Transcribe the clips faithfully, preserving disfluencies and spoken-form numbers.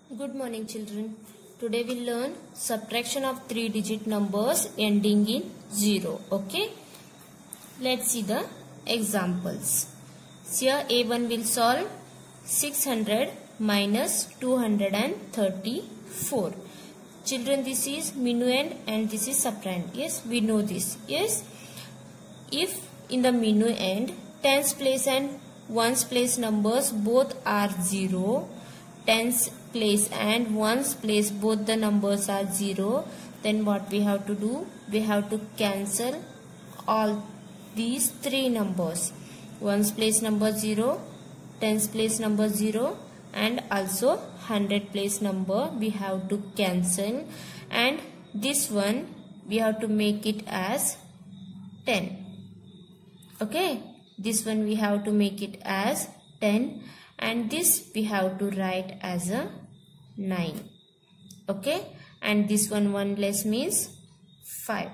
Good morning, children. Today we learn subtraction of three digit numbers ending in zero. Okay. Let's see the examples. Here A one will solve six hundred minus two hundred thirty-four. Children, this is minuend and this is subtrahend. Yes, we know this. Yes. If in the minuend tens place and ones place numbers both are zero, tens place and ones place both the numbers are zero, then what we have to do? We have to cancel all these three numbers. Ones place number zero, tens place number zero, and also hundred place number we have to cancel, and this one we have to make it as ten. Okay, this one we have to make it as ten, and this we have to write as a nine. Okay, and this one one less means five.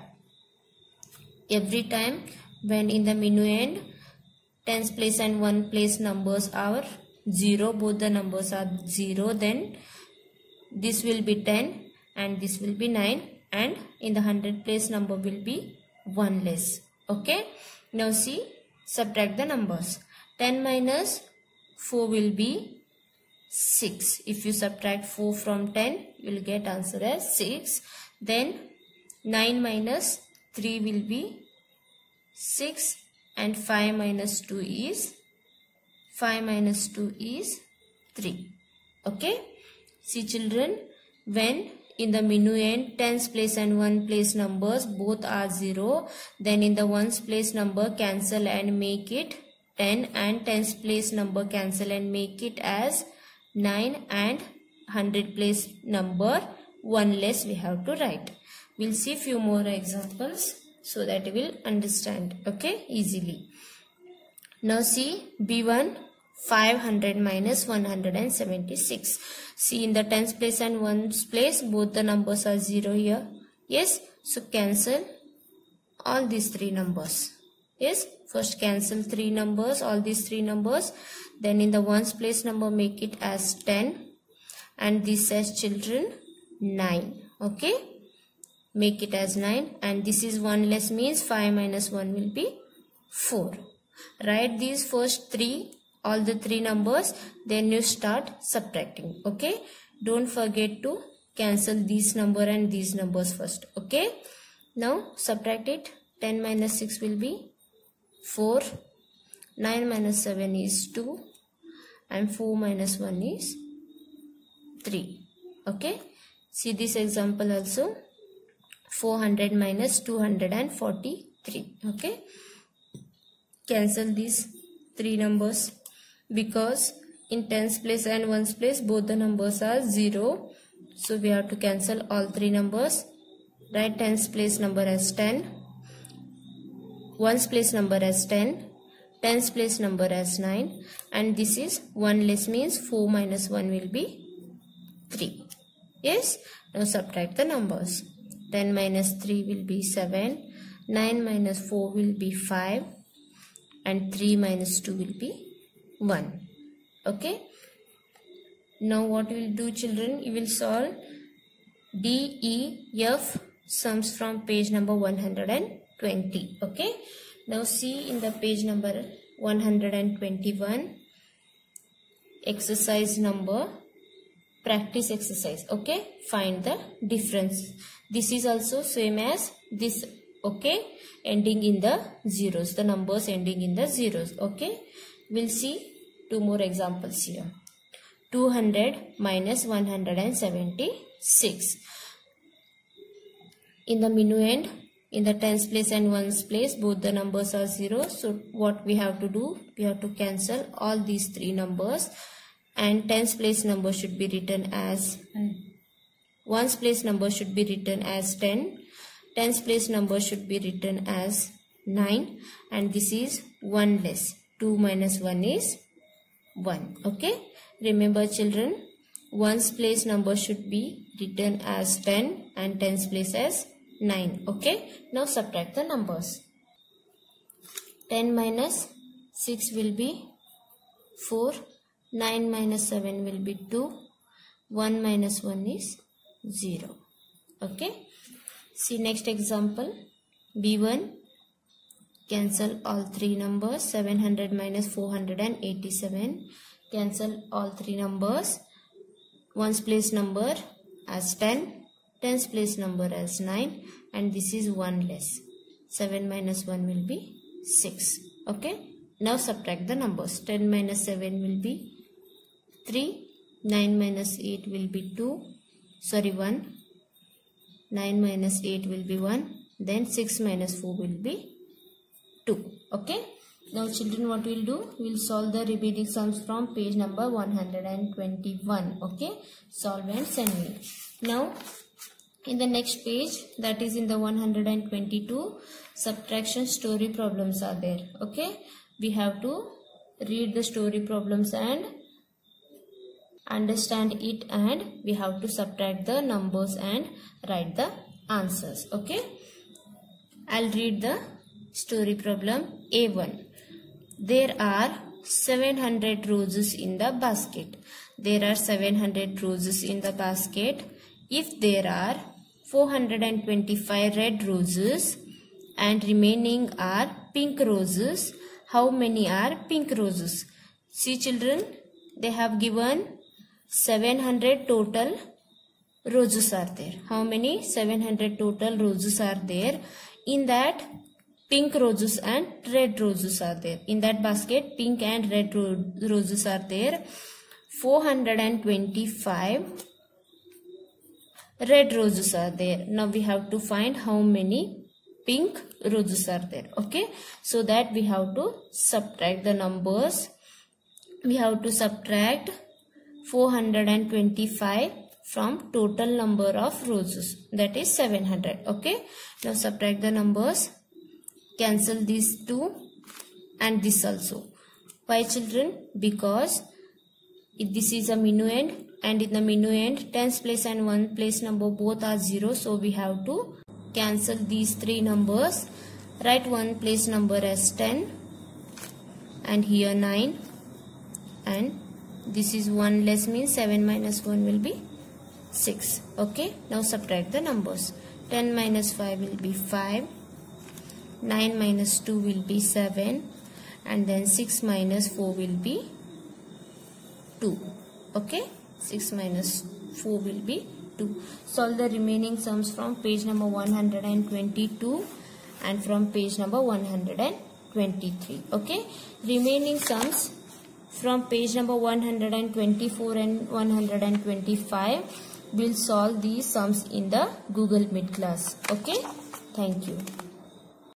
Every time when in the minuend tens place and one place numbers are zero, both the numbers are zero, then this will be ten and this will be nine, and in the hundred place number will be one less. Okay, now see, subtract the numbers. ten minus four will be six. If you subtract four from ten, you will get answer as six. Then nine minus three will be six, and five minus two is five minus two is three. Okay. See children, when in the minuend tens place and one place numbers both are zero, then in the ones place number cancel and make it ten, and tens place number cancel and make it as nine, and hundred place number one less we have to write. We'll see few more examples so that you will understand, okay, easily. Now see B one, five hundred minus one hundred seventy-six. See, in the tens place and ones place both the numbers are zero here. Yes, so cancel all these three numbers. Yes, first cancel three numbers, all these three numbers. Then in the ones place number make it as ten, and this as children nine. Okay, make it as nine, and this is one less means five minus one will be four. Write these first three, all the three numbers, then you start subtracting. Okay, don't forget to cancel these number and these numbers first. Okay, now subtract it. ten minus six will be four, nine minus seven is two, and four minus one is three. Okay, see this example also, four hundred minus two hundred forty-three. Okay, cancel these three numbers, because in tens place and ones place both the numbers are zero, so we have to cancel all three numbers. Write tens place number as ten, ones place number as ten, tens place number as nine, and this is one less means four minus one will be three. Yes, now subtract the numbers. ten minus three will be seven, nine minus four will be five, and three minus two will be one. Okay, now what we will do children, you will solve D, E, F sums from page number one hundred twenty. Okay, now see in the page number one hundred twenty-one, exercise number, practice exercise. Okay, find the difference. This is also same as this. Okay, ending in the zeros, the numbers ending in the zeros. Okay, we'll see two more examples here. two hundred minus one hundred seventy-six. In the minuend, in the tens place and ones place both the numbers are zero, so what we have to do, we have to cancel all these three numbers, and tens place number should be written as ones place number should be written as ten, tens place number should be written as nine, and this is one less, two minus one is one. Okay, remember children, ones place number should be written as ten and tens place as nine. Okay, now subtract the numbers. ten minus six will be four, nine minus seven will be two, one minus one is zero. Okay. See next example. B one. Cancel all three numbers. seven hundred minus four hundred eighty-seven. Cancel all three numbers. Ones place number as ten. Tens place number as nine. And this is one less. seven minus one will be six. Okay. Now subtract the numbers. ten minus seven will be three. nine minus eight will be two. Sorry, one. nine minus eight will be one. Then six minus four will be two. Okay. Now children, what we'll do? We'll solve the remaining sums from page number one hundred twenty-one. Okay. Solve and send me. Now in the next page, that is in the one hundred twenty-two, subtraction story problems are there. Okay. We have to read the story problems and understand it, and we have to subtract the numbers and write the answers. Okay. I'll read the story problem. A one. There are seven hundred roses in the basket. There are seven hundred roses in the basket. If there are four hundred twenty-five red roses and remaining are pink roses, how many are pink roses? See children, they have given seven hundred total roses are there. How many? seven hundred total roses are there. In that, pink roses and red roses are there. In that basket, pink and red ro roses are there. four hundred twenty-five red roses are there. Now we have to find how many pink roses are there. Okay. So that we have to subtract the numbers. We have to subtract four hundred twenty-five from total number of roses, that is seven hundred. Okay. Now subtract the numbers. Cancel these two and this also. Why children? Because this is a minuend, and in the minuend tens place and one place number both are zero. So we have to cancel these three numbers. Write one place number as ten and here nine, and this is one less, means seven minus one will be six. Okay. Now subtract the numbers. ten minus five will be five. nine minus two will be seven. And then six minus four will be two. Okay. six minus four will be two. Solve the remaining sums from page number one hundred twenty-two and from page number one hundred twenty-three. Okay. Remaining sums from page number one hundred twenty-four and one hundred twenty-five, we'll solve these sums in the Google Meet class. Okay. Thank you.